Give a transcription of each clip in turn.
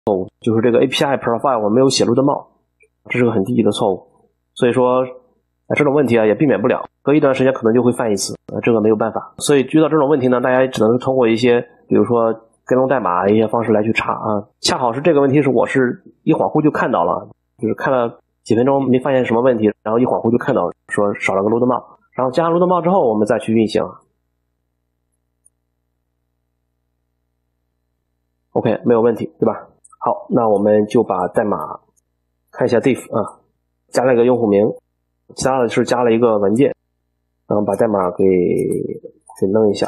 错误，就是这个 API profile 我没有写 load mount， 这是个很低级的错误。所以说这种问题也避免不了，隔一段时间可能就会犯一次，这个没有办法。所以遇到这种问题呢，大家只能通过一些比如说跟踪代码一些方式来去查啊。恰好是这个问题我是一恍惚就看到了，就是看了几分钟没发现什么问题，然后一恍惚就看到说少了个 load mount， 然后加上 load mount 之后我们再去运行。OK， 没有问题，对吧？好，那我们就把代码看一下 diff 啊，加了一个用户名，其他的是加了一个文件，然后把代码给弄一下。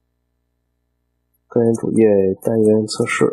个人主页单元测试。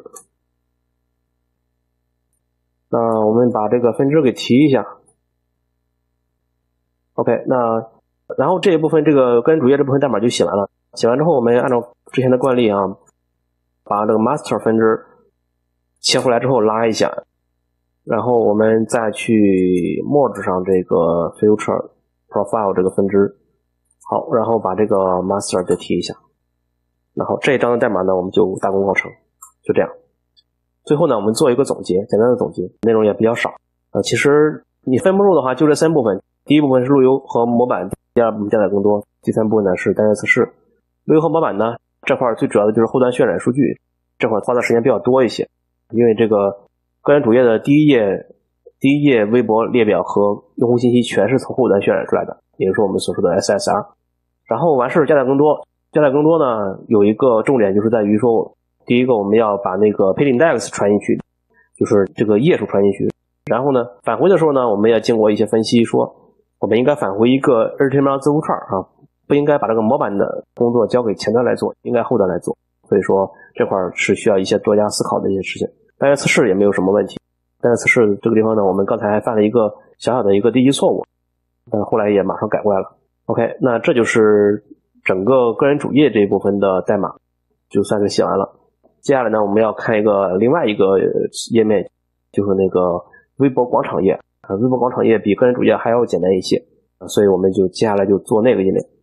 那我们把这个分支给提一下。OK， 那然后这一部分这个个人主页这部分代码就写完了。写完之后，我们按照之前的惯例啊，把这个 master 分支切回来之后拉一下，然后我们再去 merge 上这个 future profile 这个分支。好，然后把这个 master 再提一下。然后这一章的代码呢，我们就大功告成，就这样。最后呢，我们做一个总结，简单的总结，内容也比较少。其实你分目录的话，就这3部分。第一部分是路由和模板，第二部分加载更多，第3部分呢是单元测试。路由和模板呢，这块最主要的就是后端渲染数据，这块花的时间比较多一些，因为这个个人主页的第一页微博列表和用户信息全是从后端渲染出来的，也就是我们所说的 SSR。然后完事加载更多。加载更多呢，有一个重点就是在于说，第一个我们要把那个 page index 传进去，就是这个页数传进去。然后呢，返回的时候呢，我们要经过一些分析，说我们应该返回一个 HTML 字符串啊，不应该把这个模板的工作交给前端来做，应该后端来做。所以说这块是需要一些多加思考的一些事情。单元测试也没有什么问题。单元测试这个地方呢，我们刚才还犯了一个小小的一个低级错误，但后来也马上改过来了。OK， 那这就是整个个人主页这一部分的代码就算是写完了。接下来呢，我们要看另外一个页面，就是那个微博广场页。微博广场页比个人主页还要简单一些，所以我们就接下来就做那个页面。